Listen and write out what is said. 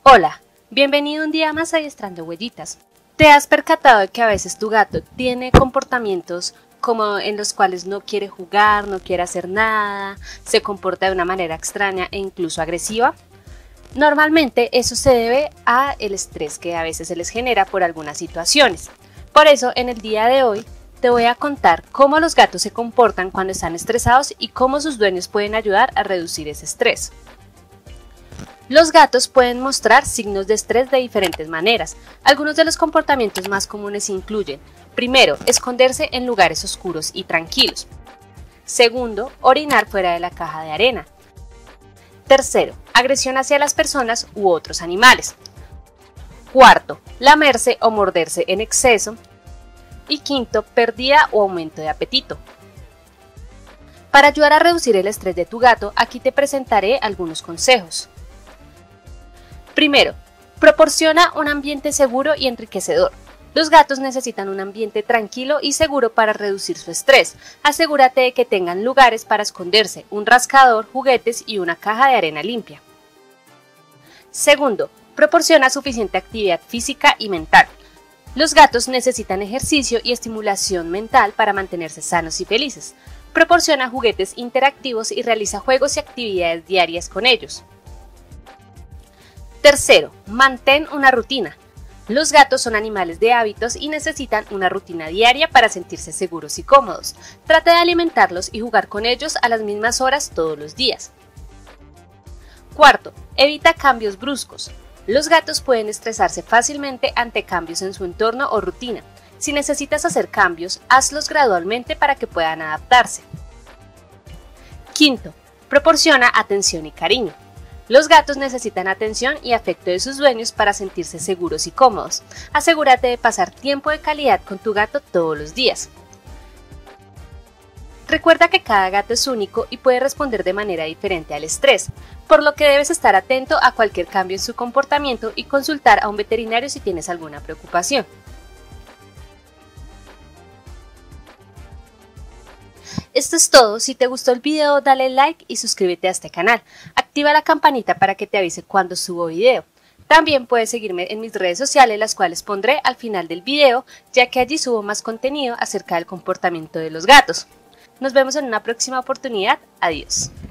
Hola, bienvenido un día más a Adiestrando Huellitas. ¿Te has percatado de que a veces tu gato tiene comportamientos como en los cuales no quiere jugar, no quiere hacer nada, se comporta de una manera extraña e incluso agresiva? Normalmente eso se debe a el estrés que a veces se les genera por algunas situaciones. Por eso en el día de hoy te voy a contar cómo los gatos se comportan cuando están estresados y cómo sus dueños pueden ayudar a reducir ese estrés. Los gatos pueden mostrar signos de estrés de diferentes maneras. Algunos de los comportamientos más comunes incluyen: primero, esconderse en lugares oscuros y tranquilos. Segundo, orinar fuera de la caja de arena. Tercero, agresión hacia las personas u otros animales. Cuarto, lamerse o morderse en exceso. Y quinto, pérdida o aumento de apetito. Para ayudar a reducir el estrés de tu gato, aquí te presentaré algunos consejos. Primero, proporciona un ambiente seguro y enriquecedor. Los gatos necesitan un ambiente tranquilo y seguro para reducir su estrés. Asegúrate de que tengan lugares para esconderse, un rascador, juguetes y una caja de arena limpia. Segundo, proporciona suficiente actividad física y mental. Los gatos necesitan ejercicio y estimulación mental para mantenerse sanos y felices. Proporciona juguetes interactivos y realiza juegos y actividades diarias con ellos. Tercero, mantén una rutina. Los gatos son animales de hábitos y necesitan una rutina diaria para sentirse seguros y cómodos. Trata de alimentarlos y jugar con ellos a las mismas horas todos los días. Cuarto, evita cambios bruscos. Los gatos pueden estresarse fácilmente ante cambios en su entorno o rutina. Si necesitas hacer cambios, hazlos gradualmente para que puedan adaptarse. Quinto, proporciona atención y cariño. Los gatos necesitan atención y afecto de sus dueños para sentirse seguros y cómodos. Asegúrate de pasar tiempo de calidad con tu gato todos los días. Recuerda que cada gato es único y puede responder de manera diferente al estrés, por lo que debes estar atento a cualquier cambio en su comportamiento y consultar a un veterinario si tienes alguna preocupación. Esto es todo. Si te gustó el video, dale like y suscríbete a este canal. Activa la campanita para que te avise cuando subo video. También puedes seguirme en mis redes sociales, las cuales pondré al final del video, ya que allí subo más contenido acerca del comportamiento de los gatos. Nos vemos en una próxima oportunidad. Adiós.